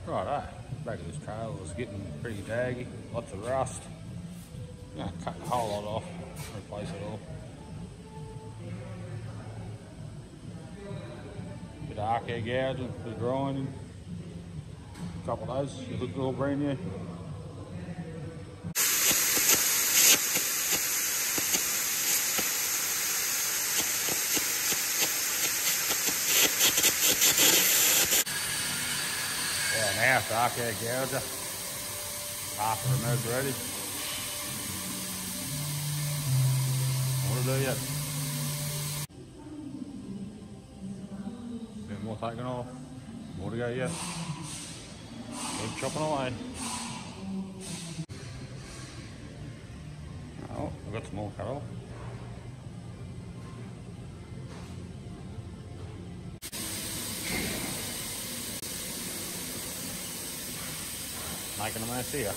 Righto, back of this trailer was getting pretty daggy, lots of rust. I'm going to cut the whole lot off, replace it all. Bit of arc air gouging, bit of grinding. A couple of those, you look all brand new. Yeah, now it's arc air gouger. Half removed already. What to do yet? Bit more taken off. More to go yet. Keep chopping away. Oh, I've got some more cut off. Making a mess here.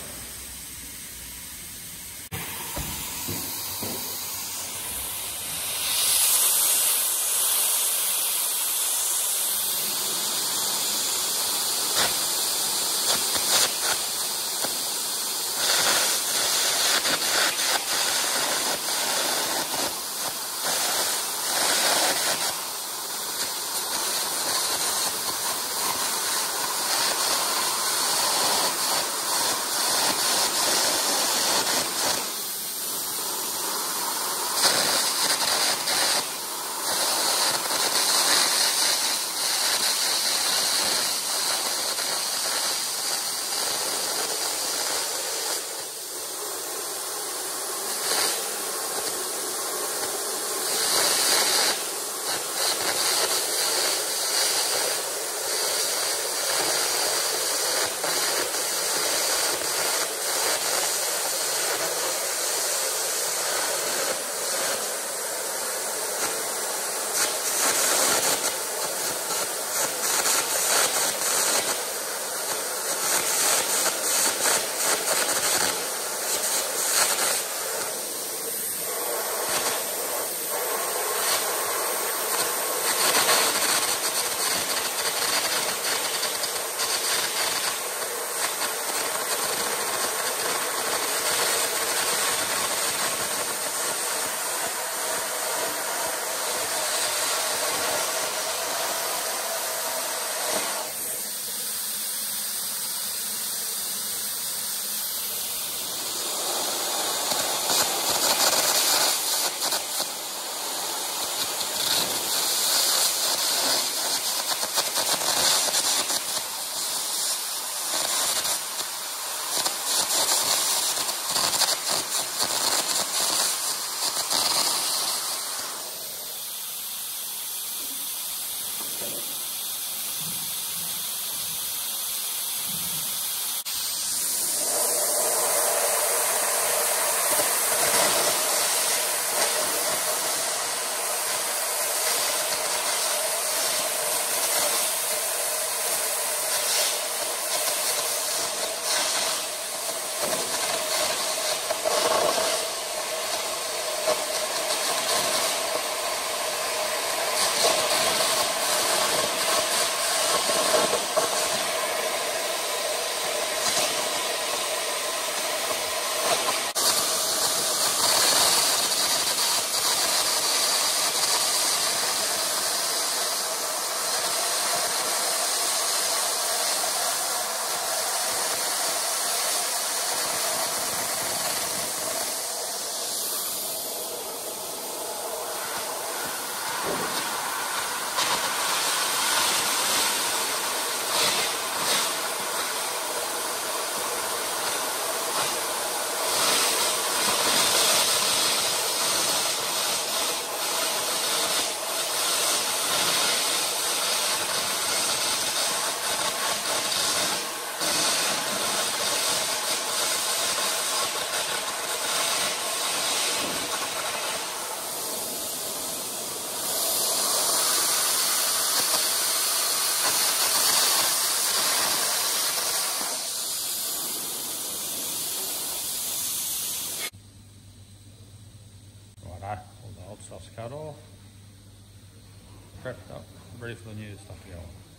All the old stuff's cut off, prepped up, ready for the new stuff to go on.